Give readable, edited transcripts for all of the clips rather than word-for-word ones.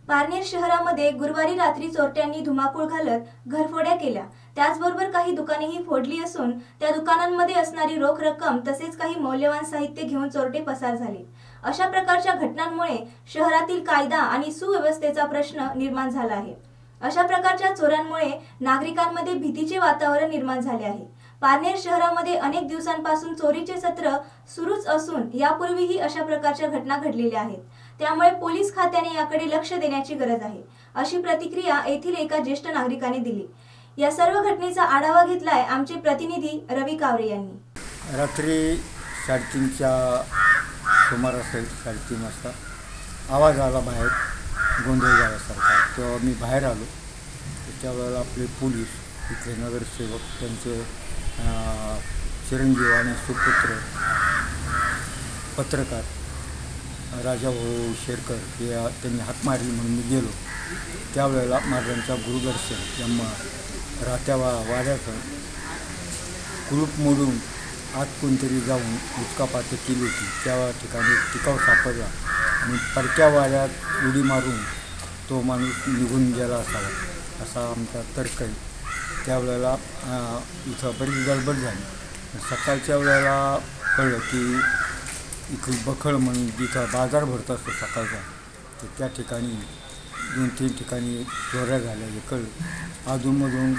पारनेर शहरामध्ये गुरुवारी रात्री चोरट्यांनी धुमाकूळ घालत घरफोड्या केल्या। त्याचबरोबर काही दुकानेही फोडली असून त्या दुकानांमध्ये असणारी रोख रक्कम तसेच काही मौल्यवान साहित्य घेऊन चोरटे पसार झाले। अशा प्रकारच्या घटनांमुळे शहरातील कायदा आणि सुव्यवस्थेचा प्रश्न निर्माण झाला आहे। अशा प्रकारच्या चोऱ्यांमुळे नागरिकांमध्ये भीतीचे वातावरण निर्माण झाले आहे। पारनेर शहरामध्ये अनेक दिवसांपासून चोरीचे सत्र सुरूच असून यापूर्वीही अशा प्रकारच्या घटना घडलेल्या आहेत। त्यामुळे पोलीस खात्याने याकडे लक्ष देण्याची गरज आहे, अशी प्रतिक्रिया येथील एका ज्येष्ठ नागरिकाने दिली। या सर्व घटनेचा आढावा घेतलाय आमचे प्रतिनिधी रवी कावरे यांनी। रात्री 3:30च्या सुमारास 3:30 वाजता आवाज आला बाहेर गोंधळ झाल्यासारखा। तेव्हा मी बाहेर आलो। त्यावेळेला आपले पोलीस, इथले नगरसेवक, त्यांचे चिरंजीव आणि सुपुत्र पत्रकार राजाभाऊ शेरकर त्यांनी हाक मारली म्हणून मी गेलो। त्यावेळेला महाराजांच्या गुरुदर्शन या राहत्या वाड्याचं कुलूप मोडून आत कोणतरी जाऊन उचकापाती केली होती। त्या ठिकाणी टिकाव सापडला आणि परक्या वाड्यात उडी मारून तो माणूस निघून गेला असावा, असा आमचा तर्क आहे। त्यावेळेला इथं बरीच गडबड झाली। सकाळच्या वेळेला कळलं की इथली बखळ म्हणून जिथं बाजार भरत असतो सकाळचा, तर त्या ठिकाणी 2-3 ठिकाणी चोऱ्या झाल्याचे कळलं। अधूनमधून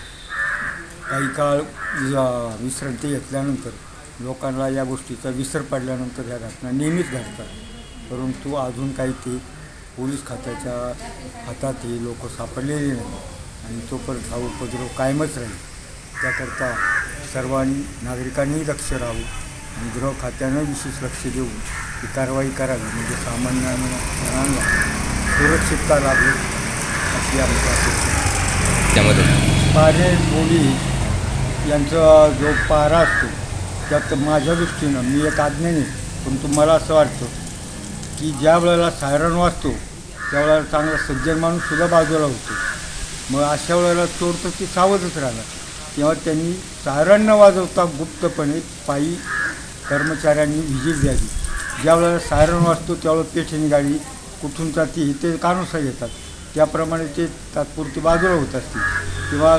काही काळ विश्रांती घेतल्यानंतर लोकांना या गोष्टीचा विसर पडल्यानंतर ह्या घटना नेहमीच घडतात, परंतु अजून काही ते पोलीस खात्याच्या हातात हे लोक सापडलेले नाही आणि तोपर्यंत हा उपद्रव कायमच राहील। त्याकरता सर्वांनी नागरिकांनी लक्ष राहावं आणि गृह खात्यानं विशेष लक्ष देऊन ही कारवाई करावी, म्हणजे सामान्य जणांना सुरक्षितता लाभेल अशी आमची अपेक्षा। त्यामध्ये पारनेर पोलीस यांचा जो पारा असतो त्यात माझ्या दृष्टीनं मी एक अज्ञानी, परंतु मला असं वाटतं की ज्या वेळेला सायरन वाजतो त्यावेळेला चांगला सज्जन माणूससुद्धा बाजूला होतो। मग अशा वेळेला चोर तर ती सावधच राहिला। तेव्हा त्यांनी सायरन न वाजवता गुप्तपणे पायी कर्मचाऱ्यांनी व्हिजिट द्यावी। ज्या वेळेला सायरन वाजतो त्यावेळेला पेठेनी गाडी कुठून जाते हे ते कानुसा घेतात, त्याप्रमाणे ते तात्पुरती बाजूला होत असतील किंवा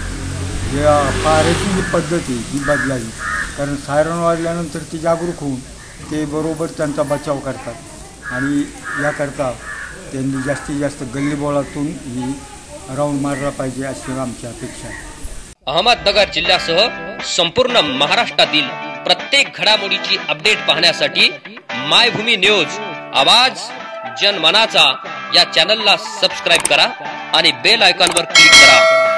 पाऱ्याची जी पद्धत आहे ही बदलावी, कारण सायरन वाजल्यानंतर ती जागरूक होऊन ते बरोबर त्यांचा बचाव करतात आणि याकरता त्यांनी जास्तीत जास्त गल्लीबोळातून ही राऊंड मारला पाहिजे अशी आमची अपेक्षा आहे। अहमदनगर जिल्ह्यासह संपूर्ण महाराष्ट्रातील प्रत्येक घडामोडीची अपडेट पाहण्यासाठी मायभूमी न्यूज आवाज जनमनाचा या चॅनलला सबस्क्राइब करा आणि बेल आयकॉनवर क्लिक करा।